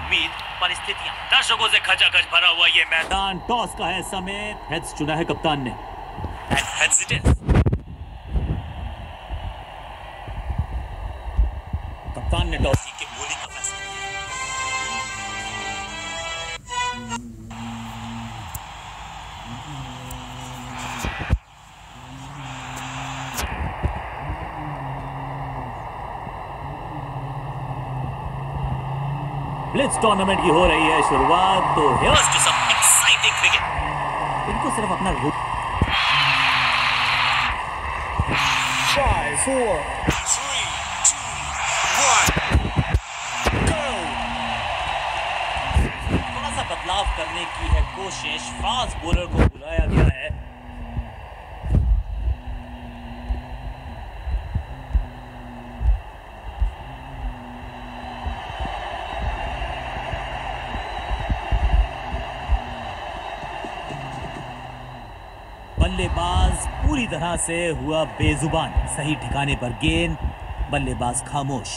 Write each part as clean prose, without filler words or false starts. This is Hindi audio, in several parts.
उम्मीद, परिस्थितियां, दर्शकों से खचाखच भरा हुआ ये मैदान। टॉस का है समय, हेड्स चुना है कप्तान ने। And heads it is. कप्तान ने टॉस जीत के बोलिंग का फैसला किया। ब्लिट्ज टूर्नामेंट की हो रही है शुरुआत, तो here's to some exciting cricket. इनको सिर्फ अपना 5 4 3 2 1 go। थोड़ा सा बदलाव करने की है कोशिश। फास्ट बॉलर को बुलाया गया है। बल्लेबाज पूरी तरह से हुआ बेजुबान। सही ठिकाने पर गेंद, बल्लेबाज खामोश।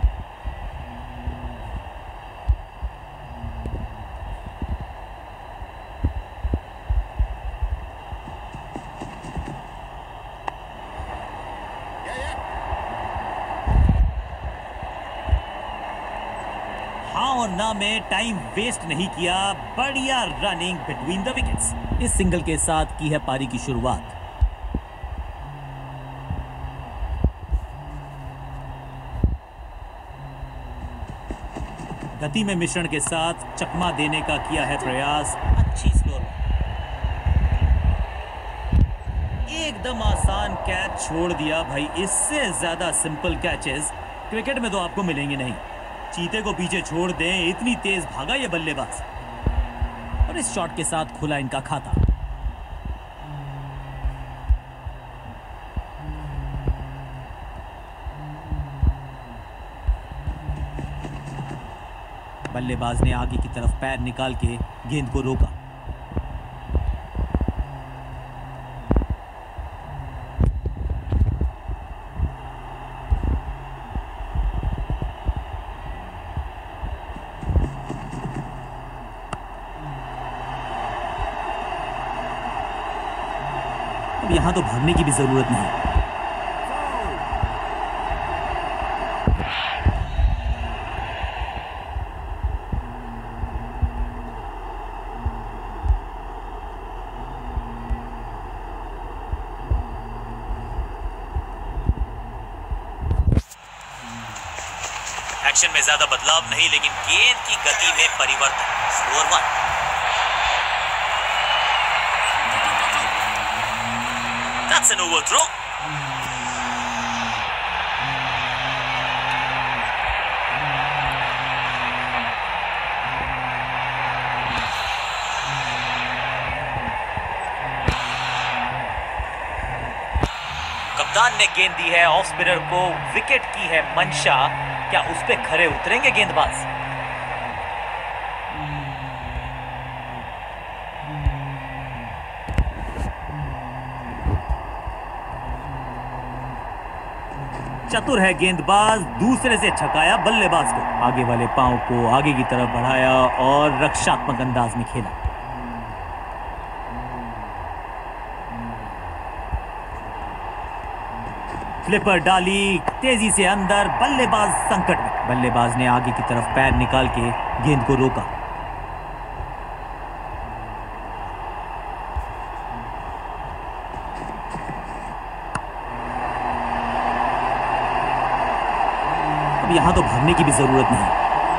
हाँ और ना में टाइम वेस्ट नहीं किया। बढ़िया रनिंग बिटवीन द विकेट्स। इस सिंगल के साथ की है पारी की शुरुआत। गति में मिश्रण के साथ चकमा देने का किया है प्रयास। अच्छी स्लोर, एकदम आसान कैच छोड़ दिया भाई। इससे ज्यादा सिंपल कैचेस क्रिकेट में तो आपको मिलेंगे नहीं। चीते को पीछे छोड़ दें, इतनी तेज भागा ये बल्लेबाज। और इस शॉट के साथ खुला इनका खाता। बल्लेबाज ने आगे की तरफ पैर निकाल के गेंद को रोका। अब यहां तो भागने की भी जरूरत नहीं। एक्शन में ज्यादा बदलाव नहीं, लेकिन गेंद की गति में परिवर्तन। स्कोर 1। That's an overthrow. कप्तान ने गेंद दी है ऑफ स्पिनर को। विकेट की है मंशा। क्या उस पे खरे उतरेंगे गेंदबाज? चतुर है गेंदबाज, दूसरे से छकाया बल्लेबाज को। आगे वाले पांव को आगे की तरफ बढ़ाया और रक्षात्मक अंदाज में खेला। फ्लिपर डाली, तेजी से अंदर, बल्लेबाज संकट में। बल्लेबाज ने आगे की तरफ पैर निकाल के गेंद को रोका। अब यहां तो भागने की भी जरूरत नहीं।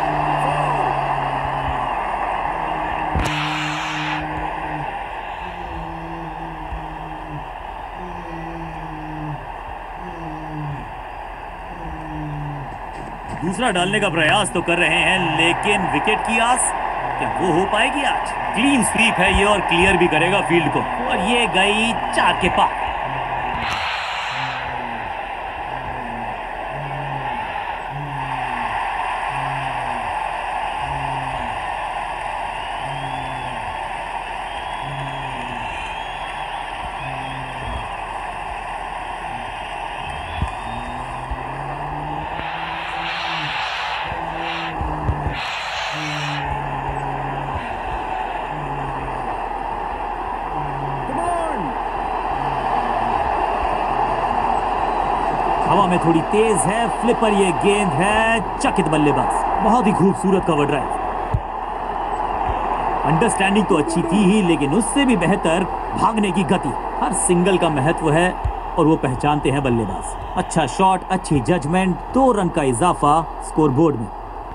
दूसरा डालने का प्रयास तो कर रहे हैं, लेकिन विकेट की आस क्या वो हो पाएगी आज? क्लीन स्वीप है ये और क्लियर भी करेगा फील्ड को। और ये गई 4 के पार। में थोड़ी तेज है, फ्लिपर ये गेंद है, चकित बल्लेबाज। बहुत ही खूबसूरत कवर ड्राइव। अंडरस्टैंडिंग तो अच्छी थी ही, लेकिन उससे भी बेहतर भागने की गति। हर सिंगल का महत्व है और वो पहचानते हैं बल्लेबाज। अच्छा शॉट, अच्छी जजमेंट, 2 रन का इजाफा स्कोरबोर्ड में।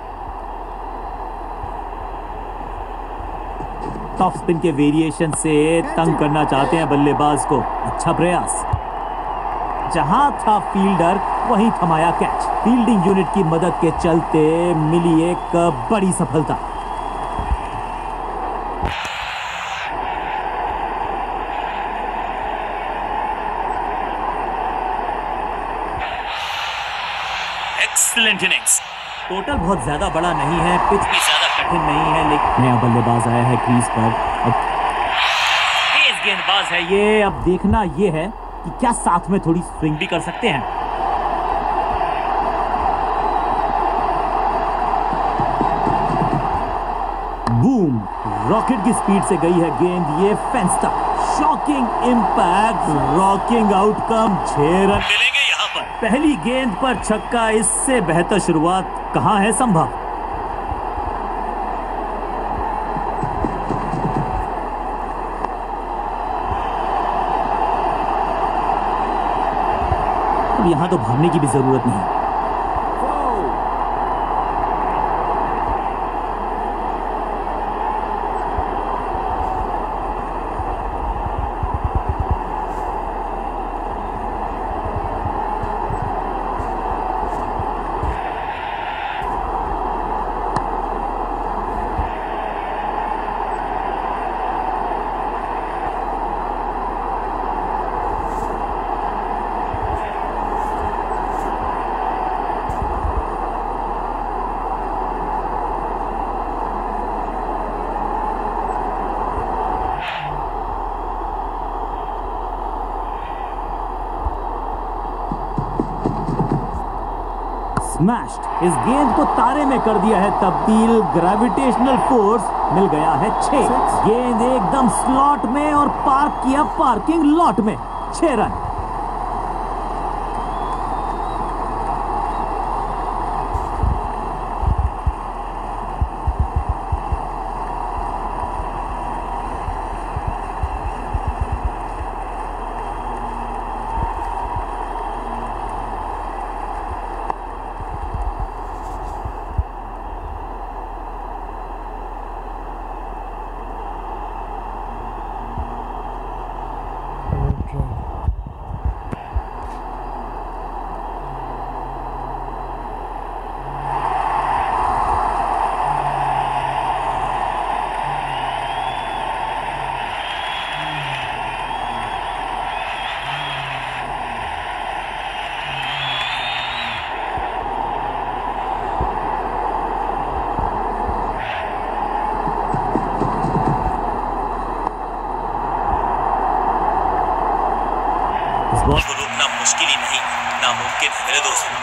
टॉप स्पिन के वेरिएशन से तंग करना चाहते हैं बल्लेबाज को। अच्छा प्रयास। जहां था फील्डर वहीं थमाया कैच। फील्डिंग यूनिट की मदद के चलते मिली एक बड़ी सफलता। Excellent innings. टोटल बहुत ज्यादा बड़ा नहीं है, पिच भी ज्यादा कठिन नहीं है, लेकिन नया बल्लेबाज आया है क्रीज पर। अब तेज गेंदबाज है ये। अब देखना ये है कि क्या साथ में थोड़ी स्विंग भी कर सकते हैं। बूम, रॉकेट की स्पीड से गई है गेंद ये फेंस तक। Shocking impact, rocking outcome, 6 run मिलेंगे यहाँ पर। पहली गेंद पर छक्का। इससे बेहतर शुरुआत कहां है संभव। अब यहां तो भागने की भी जरूरत नहीं। स्मैश्ड। इस गेंद को तारे में कर दिया है तब्दील। ग्रेविटेशनल फोर्स मिल गया है 6। गेंद एकदम स्लॉट में और पार्क किया पार्किंग लॉट में। 6 रन। बॉल को रोकना मुश्किल ही नहीं, नामुमकिन है मेरे दोस्तों।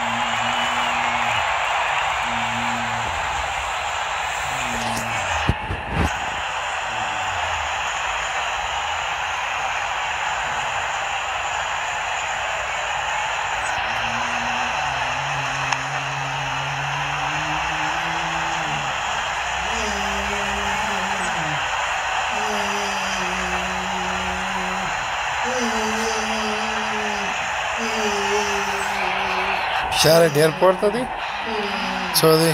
Shared airport అది సోది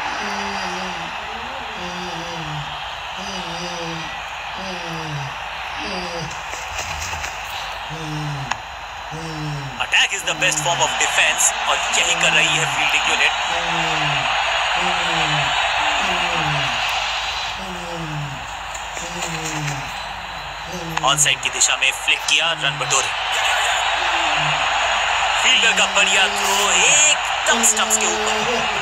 attack is the best form of defence और यही कर रही है फील्डिंग यूनिट। ऑन साइड की दिशा में फ्लिक किया, रन बटोरे। फील्डर का बढ़िया थ्रो एकदम स्टंप्स के ऊपर।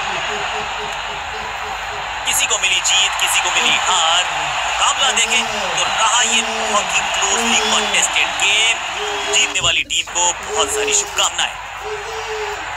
किसी को मिली जीत, किसी को मिली हार। मुकाबला देखें तो रहा ये बहुत ही क्लोजली कॉन्टेस्टेड गेम। जीतने वाली टीम को बहुत सारी शुभकामनाएं।